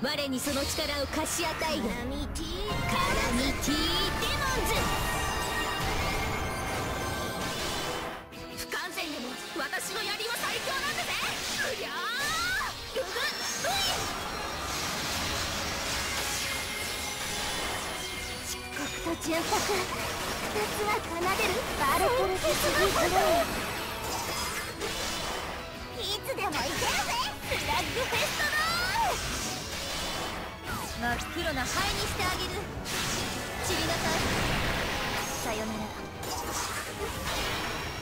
我にその力を貸し与えよ。カラミティデモンズ。不完全でも私の槍は最強なんだぜ。うりゃー、うぐっうい。漆黒と純白、二つが奏でるバルコルテスギブロー。いつでも行けるぜ、スラッグフェストだ。真っ黒な灰にしてあげる。散りなさい。さよなら。